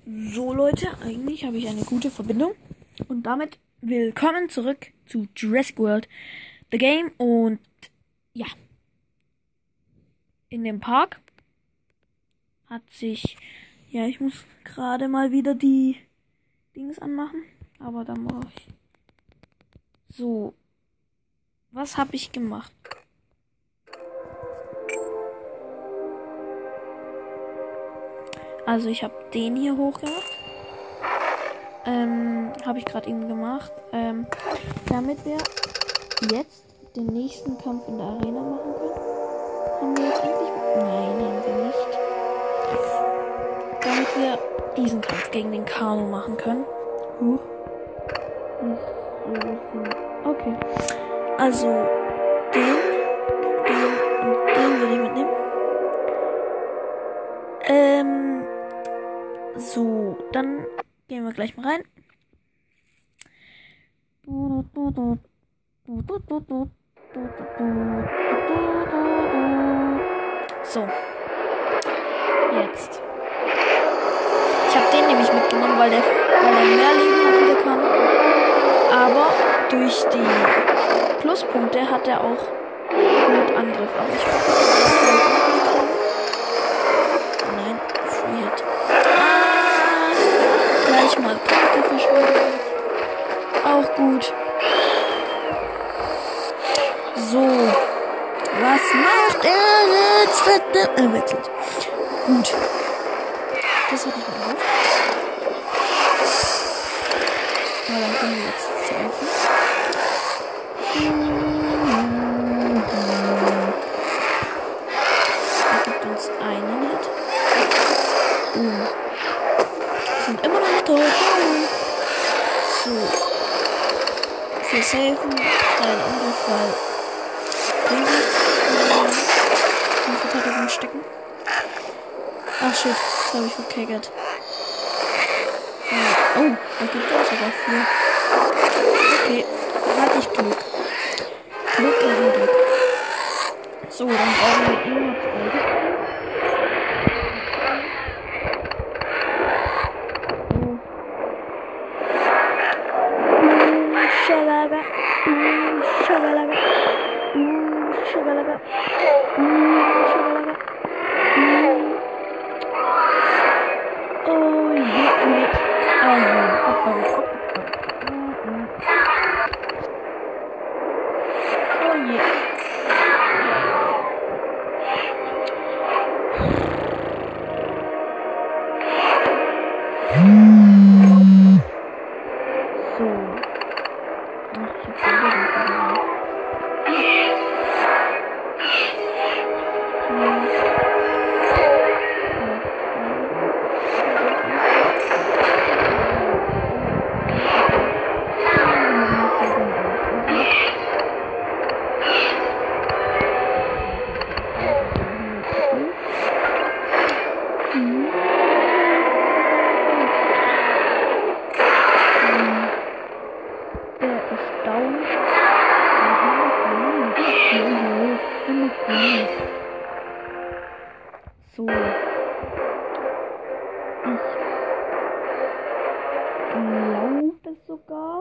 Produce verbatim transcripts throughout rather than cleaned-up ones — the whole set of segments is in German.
So Leute, eigentlich habe ich eine gute Verbindung und damit willkommen zurück zu Jurassic World The Game und ja, in dem Park hat sich, ja ich muss gerade mal wieder die Dings anmachen, aber dann mache ich so, was habe ich gemacht? Also ich habe den hier hochgemacht. Ähm, habe ich gerade eben gemacht. Ähm, damit wir jetzt den nächsten Kampf in der Arena machen können. Haben wir jetzt endlich... Nein, haben wir nicht. Damit wir diesen Kampf gegen den Kano machen können. Huch. Okay. Also, den, den und den würde ich mitnehmen. Ähm, so, dann gehen wir gleich mal rein. So. Jetzt. Ich habe den nämlich mitgenommen, weil der, weil der mehr Leben hat wie der Kano. Aber durch die Pluspunkte hat er auch gut Angriff. Aber ich hoffe, nein, Free Hit. Ah, gleich mal Punkte verschwunden. Auch gut. So. Was macht er jetzt? Er wechselt. Gut. Das hatte ich mir erhofft. Aber dann können wir jetzt zelfen. Er gibt uns einen Hit. Uh. Wir sind immer noch nicht tot. So. Wir safen. Kein Angriff, weil bringt nichts. In Verteidigung stecken. Ach shit, das habe ich verkeckert. Oh, er gibt uns sogar vier. Okay, hatte ich Glück. Glück im Unglück. So, dann brauchen wir immer zwei. Schalaga, Schalaga, Schalaga, Schalaga. Oh je, also, oh je. So. Ach, ich hab schon wieder verloren. So. Ich glaube sogar,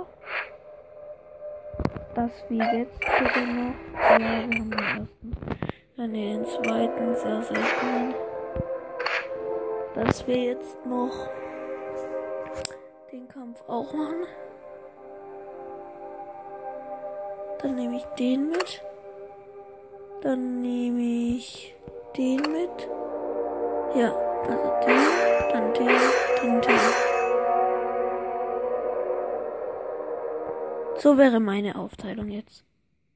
dass wir jetzt sogar noch. Ja, wir haben den ersten. Ja, ne, den zweiten, sehr selten. Dass wir jetzt noch den Kampf auch machen. Dann nehme ich den mit. Dann nehme ich den mit. Ja, also den, dann den, dann den. So wäre meine Aufteilung jetzt.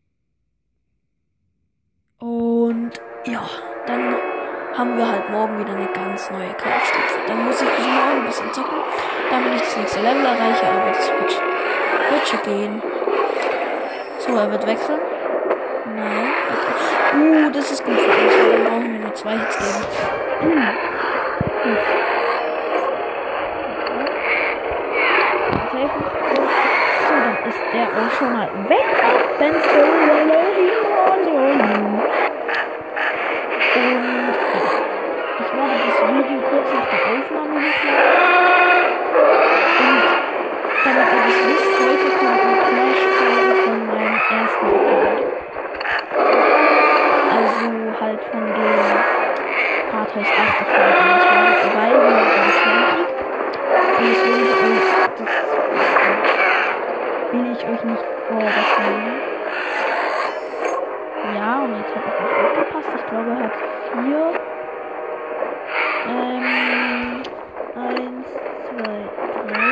Und ja, dann haben wir halt morgen wieder eine ganz neue Kampfstufe. Dann muss ich bis morgen ein bisschen zocken, damit ich das nächste Level erreiche, aber das wird, wird schon gehen. So, er wird wechseln. Nein, okay. Uh, das ist gut für uns, weil dann brauchen wir nur zwei Hits geben. Mm. Gut. Okay. So, dann ist der auch schon mal weg. Dann ist der Und ich werde das Video kurz nach der Aufnahme hochladen. Und damit ihr das wisst, heute kommt eine Clash-Folge von meinem ersten Account. Also halt von dem Rathaus acht Account, den ich habe, weil wir haben einen Clankrieg. Und das will ich euch, das will ich euch nicht vorwegnehmen. Ja, und jetzt habe ich nicht aufgepasst. Ich glaube, er hat vier. Ähm, eins, zwei, drei.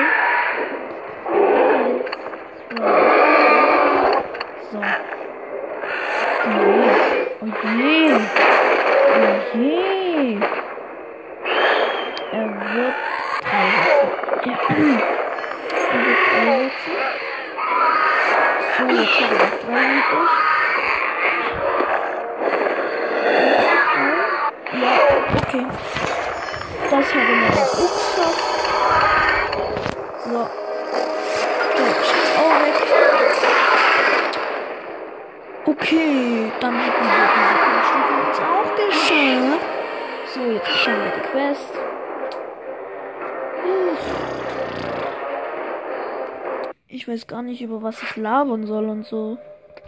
Eins, zwei. So. Oh je. Oh je. Oh je. Er wird drei setzen. Ja. Er wird drei setzen. So, jetzt habe ich noch drei übrig. Ja, okay. Das habe ich noch auch geschafft. So. Der ist jetzt auch weg. Okay, dann hätten wir diese Kunststücke jetzt auch geschafft. So, jetzt schauen wir die Quest. Ich weiß gar nicht, über was ich labern soll und so.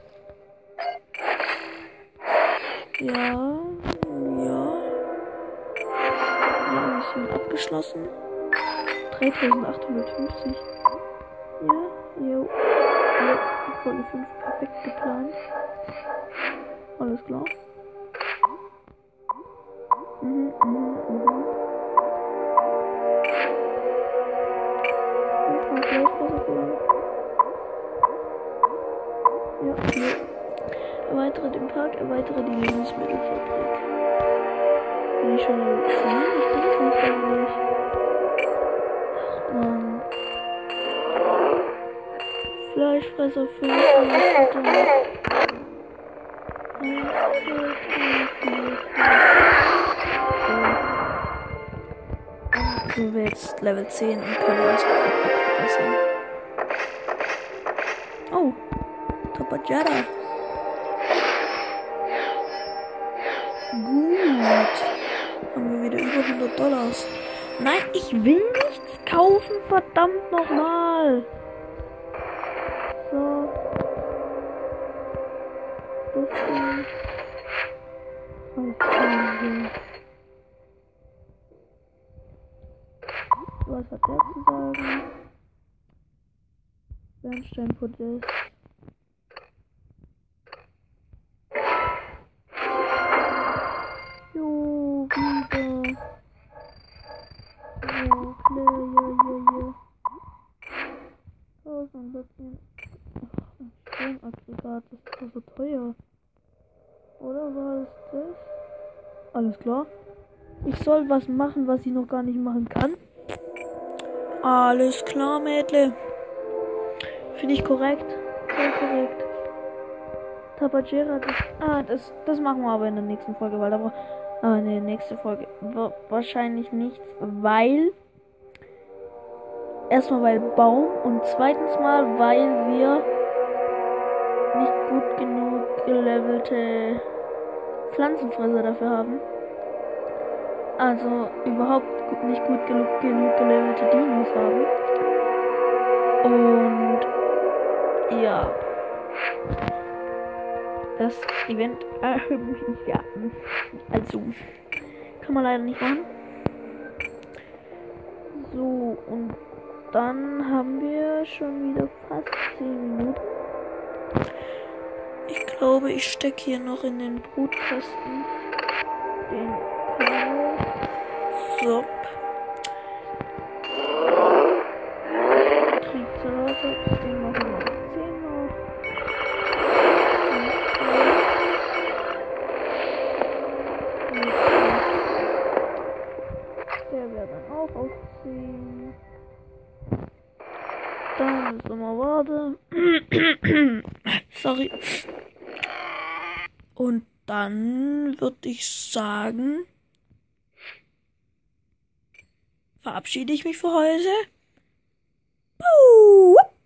Ja, ja. Ja, Mission abgeschlossen. dreitausendachthundertfünfzig. Ja, jo. Ja, Folge fünf perfekt geplant. Alles klar. Mhm, mhm, mhm. Fünfmal Fleischwasser verloren. Ja, ja. Erweitere den Park, erweitere die Lebensmittelfabrik. Bin ich schon Level zehn? Ich kann das nicht, glaube ich. Ach man. Fleischfresser fünf. So. Sind wir jetzt Level zehn und können uns verbessern. Oh. Tapajara. Gut. Haben wir wieder über hundert Dollars. Nein, ich will nichts kaufen, verdammt nochmal. So. Das ist... Okay. Was hat der zu sagen? Bernsteinpodest. Jo, wieder. Ja, ja, ja, ja, ja. tausend vierzehn. Stromaggregat, das ist doch so teuer. Oder war es das? Alles klar. Ich soll was machen, was ich noch gar nicht machen kann. Alles klar, Mädle. Finde ich korrekt. Voll korrekt. Tapajera, das. Ah, das, das machen wir aber in der nächsten Folge, weil da braucht. Ah, ne, nächste Folge. Wahrscheinlich nichts, weil. Erstmal weil Baum und zweitens mal, weil wir nicht gut genug gelevelte Pflanzenfresser dafür haben. Also überhaupt nicht gut genug, genug gelevelte Dinos haben. Und ja. Das Event, äh, ja, also kann man leider nicht machen. So, und dann haben wir schon wieder fast zehn Minuten. Ich glaube, ich stecke hier noch in den Brutkasten den Kabel. So. Triceratops, den machen wir auf zehn noch. Der wäre dann auch auf zehn. Dann müssen wir mal warten. Sorry. Und dann würde ich sagen, verabschiede ich mich für heute. Puh.